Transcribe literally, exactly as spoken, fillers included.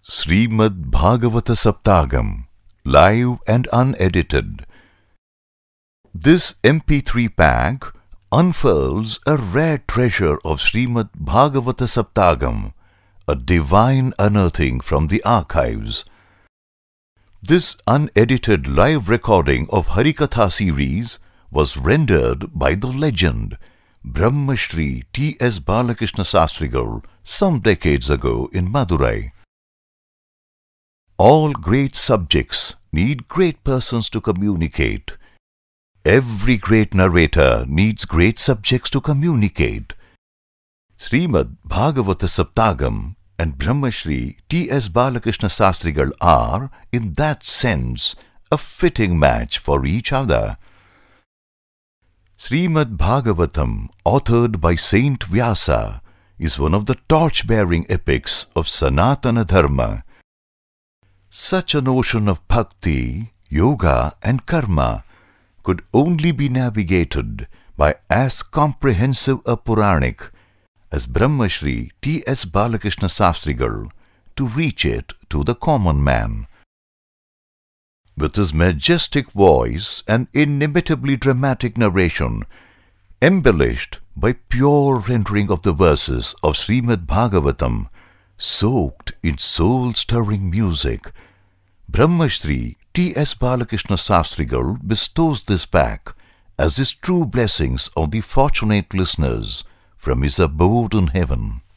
Srimad Bhagavatham Sapthaagam, live and unedited. This M P three pack unfurls a rare treasure of Srimad Bhagavatham Sapthaagam, a divine unearthing from the archives. This unedited live recording of Harikatha series was rendered by the legend Brahmasri T S Balakrishna Sastrigal some decades ago in Madurai. All great subjects need great persons to communicate. Every great narrator needs great subjects to communicate. Srimad Bhagavatham Sapthaagam and Brahmasri T S Balakrishna Sastrigal are, in that sense, a fitting match for each other. Srimad Bhagavatham, authored by Saint Vyasa, is one of the torch-bearing epics of Sanaathana Dharma. Such an ocean of Bhakti, Yoga and Karma could only be navigated by as comprehensive a puranic as Brahmasri T S Balakrishna Sastrigal to reach it to the common man. With his majestic voice and inimitably dramatic narration, embellished by pure rendering of the verses of Srimad Bhagavatham, soaked in soul-stirring music, Brahmasri T S Balakrishna Sastrigal bestows this pack as his true blessings on the fortunate listeners from his abode in heaven.